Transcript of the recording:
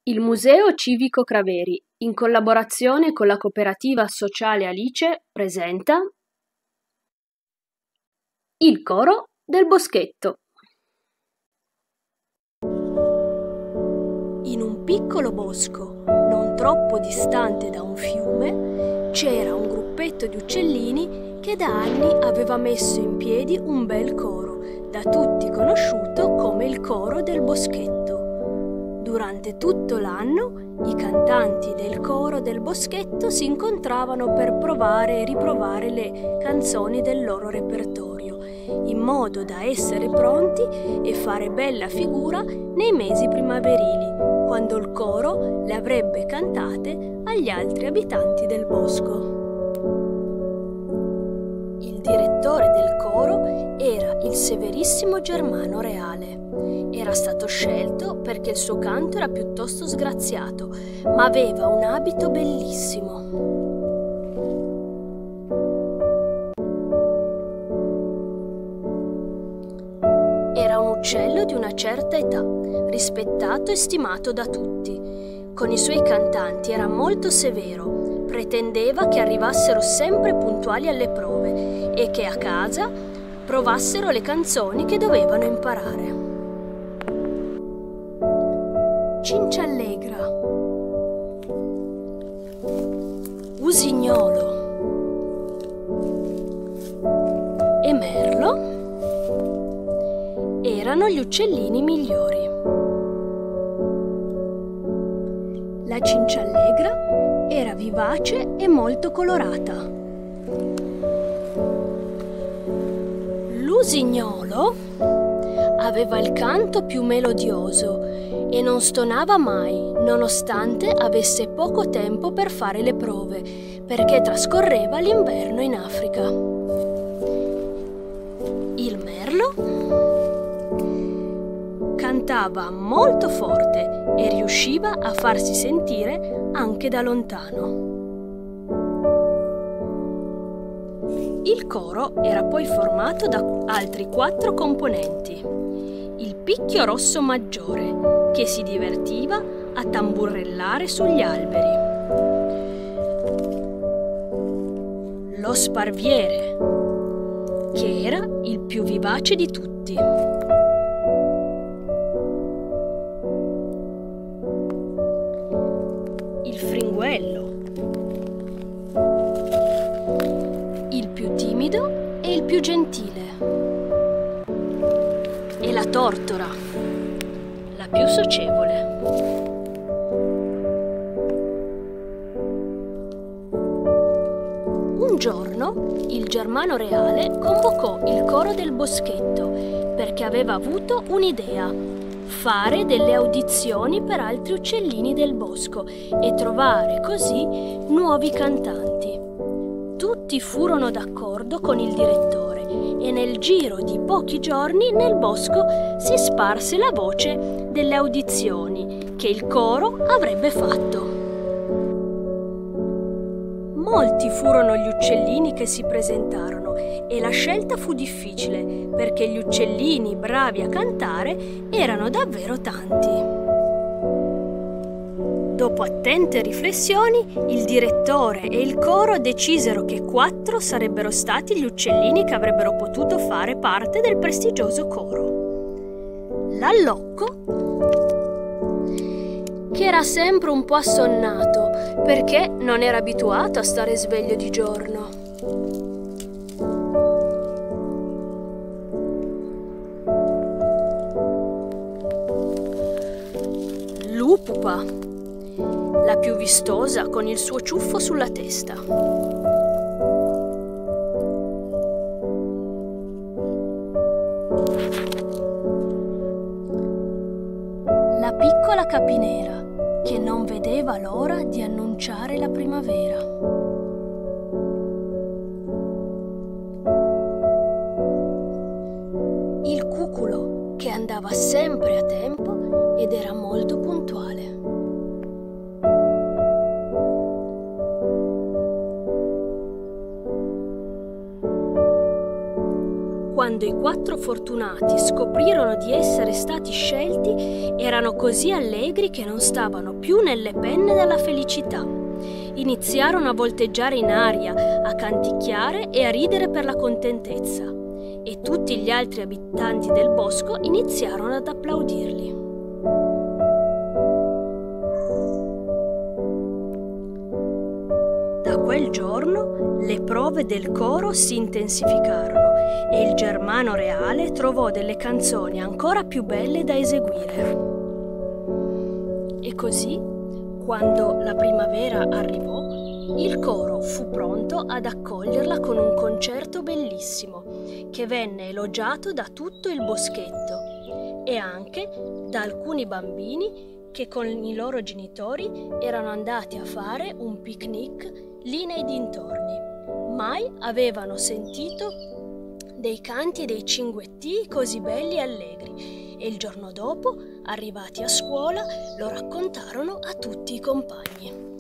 Il Museo Civico Craveri, in collaborazione con la Cooperativa Sociale Alice, presenta Il coro del boschetto. In un piccolo bosco, non troppo distante da un fiume, c'era un gruppetto di uccellini che da anni aveva messo in piedi un bel coro, da tutti conosciuto come il coro del boschetto. Durante tutto l'anno i cantanti del coro del boschetto si incontravano per provare e riprovare le canzoni del loro repertorio, in modo da essere pronti e fare bella figura nei mesi primaverili, quando il coro le avrebbe cantate agli altri abitanti del bosco. Il direttore del coro era il severissimo Germano Reale. Era stato scelto perché il suo canto era piuttosto sgraziato, ma aveva un abito bellissimo. Era un uccello di una certa età, rispettato e stimato da tutti. Con i suoi cantanti era molto severo, pretendeva che arrivassero sempre puntuali alle prove e che a casa provassero le canzoni che dovevano imparare. Cinciallegra, Usignolo e Merlo erano gli uccellini migliori. La cinciallegra era vivace e molto colorata. L'usignolo aveva il canto più melodioso e non stonava mai, nonostante avesse poco tempo per fare le prove, perché trascorreva l'inverno in Africa. Il merlo cantava molto forte e riusciva a farsi sentire anche da lontano. Il coro era poi formato da altri 4 componenti. Il picchio rosso maggiore, che si divertiva a tamburellare sugli alberi. Lo sparviere, che era il più vivace di tutti. Il fringuello, il più timido e il più gentile. E la tortora, la più socievole. Un giorno il Germano Reale convocò il coro del boschetto perché aveva avuto un'idea: fare delle audizioni per altri uccellini del bosco e trovare così nuovi cantanti. Tutti furono d'accordo con il direttore e nel giro di pochi giorni nel bosco si sparse la voce delle audizioni che il coro avrebbe fatto. Molti furono gli uccellini che si presentarono e la scelta fu difficile perché gli uccellini bravi a cantare erano davvero tanti. Dopo attente riflessioni, il direttore e il coro decisero che 4 sarebbero stati gli uccellini che avrebbero potuto fare parte del prestigioso coro. L'allocco, che era sempre un po' assonnato perché non era abituato a stare sveglio di giorno. L'upupa, la più vistosa con il suo ciuffo sulla testa. La piccola capinera, che non vedeva l'ora di annunciare la primavera. Il cuculo, che andava sempre a tempo ed era molto puntuale. quando i 4 fortunati scoprirono di essere stati scelti, erano così allegri che non stavano più nelle penne della felicità. Iniziarono a volteggiare in aria, a canticchiare e a ridere per la contentezza. E tutti gli altri abitanti del bosco iniziarono ad applaudirli. Da quel giorno le prove del coro si intensificarono e il Germano Reale trovò delle canzoni ancora più belle da eseguire. E così, quando la primavera arrivò, il coro fu pronto ad accoglierla con un concerto bellissimo, che venne elogiato da tutto il boschetto e anche da alcuni bambini che con i loro genitori erano andati a fare un picnic lì nei dintorni. Mai avevano sentito dei canti e dei cinguettii così belli e allegri, e il giorno dopo, arrivati a scuola, lo raccontarono a tutti i compagni.